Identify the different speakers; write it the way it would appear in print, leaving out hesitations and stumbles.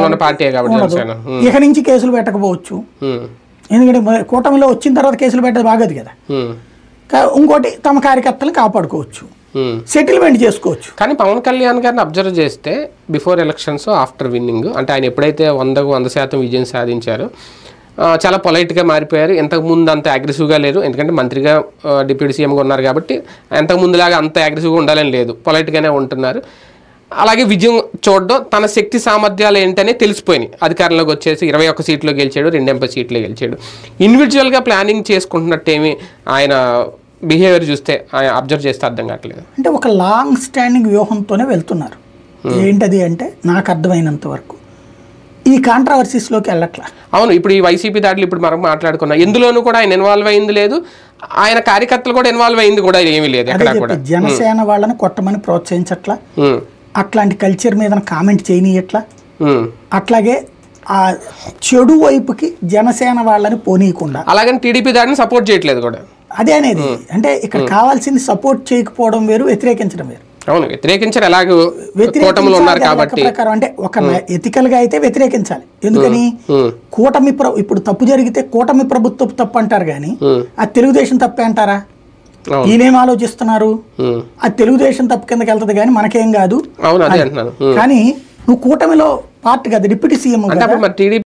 Speaker 1: ఇక నుంచి కేసులు పెట్టకపోవచ్చు, ఎందుకంటే కూటమిలో వచ్చిన తర్వాత కేసులు పెట్టదు బాగదు కదా. ఇంకోటి తమ కార్యకర్తలను కాపాడుకోవచ్చు, సెటిల్మెంట్ చేసుకోవచ్చు.
Speaker 2: కానీ పవన్ కళ్యాణ్ గారిని అబ్జర్వ్ చేస్తే బిఫోర్ ఎలక్షన్స్ ఆఫ్టర్ విన్నింగ్, అంటే ఆయన ఎప్పుడైతే 100% విజయం సాధించారో చాలా పొలైట్గా మారిపోయారు. ఇంతకుముందు అంత అగ్రెసివ్గా లేరు, ఎందుకంటే మంత్రిగా డిప్యూటీ సీఎంగా ఉన్నారు కాబట్టి అంతకుముందులాగా అంత అగ్రెసివ్గా ఉండాలని లేదు, పొలైట్గానే ఉంటున్నారు. అలాగే విజయం చూడడం, తన శక్తి సామర్థ్యాలు ఏంటనే తెలిసిపోయినాయి. అధికారంలోకి వచ్చేసి 21 సీట్లో గెలిచాడు, 2 ఎంపీ సీట్లో గెలిచాడు. ఇండివిజువల్గా ప్లానింగ్ చేసుకుంటున్నట్టేమి ఆయన బిహేవియర్ చూస్తే అబ్జర్వ్ చేస్తే అర్థం కావట్లేదు.
Speaker 1: అంటే ఒక లాంగ్ స్టాండింగ్ వ్యూహంతోనే వెళ్తున్నారు. ఏంటది అంటే నాకు అర్థమైనంత వరకు ఈ కాంట్రవర్సీస్లోకి వెళ్ళట్లా.
Speaker 2: అవును, ఇప్పుడు ఈ వైసీపీ దాడులు ఇప్పుడు మనం మాట్లాడుకున్నాం, ఎందులోనూ కూడా ఆయన ఇన్వాల్వ్ అయింది లేదు, ఆయన కార్యకర్తలు కూడా ఇన్వాల్వ్ అయింది కూడా ఏమీ లేదు.
Speaker 1: జనసేన వాళ్ళని కొట్టమని ప్రోత్సహించట్లా, అట్లాంటి కల్చర్ మీద కామెంట్ చేయనీయట్లా, అట్లాగే ఆ చెడు వైపుకి జనసేన వాళ్ళని పోనీయకుండా,
Speaker 2: అలాగని టీడీపీ దాడిని సపోర్ట్ చేయట్లేదు కూడా.
Speaker 1: అదే అనేది అంటే ఇక్కడ కావాల్సింది సపోర్ట్ చేయకపోవడం వేరు, వ్యతిరేకించడం వేరు.
Speaker 2: అవును, వ్యతిరేకించారు, ఎలాగో కూటమిలో ఉన్నారు కాబట్టి.
Speaker 1: ప్రకారం అంటే ఒక ఎథికల్ గా అయితే వ్యతిరేకించాలి. ఎందుకని కూటమి ఇప్పుడు తప్పు జరిగితే కూటమి ప్రభుత్వం తప్పు అంటారు కానీ ఆ తెలుగుదేశం తప్పే అంటారా? ఈయనేం ఆలోచిస్తున్నారు, ఆ తెలుగుదేశం తప్పు కిందకి వెళ్తుంది కానీ మనకేం కాదు. కానీ నువ్వు కూటమిలో పార్ట్ కదా, డిప్యూటీ సీఎం.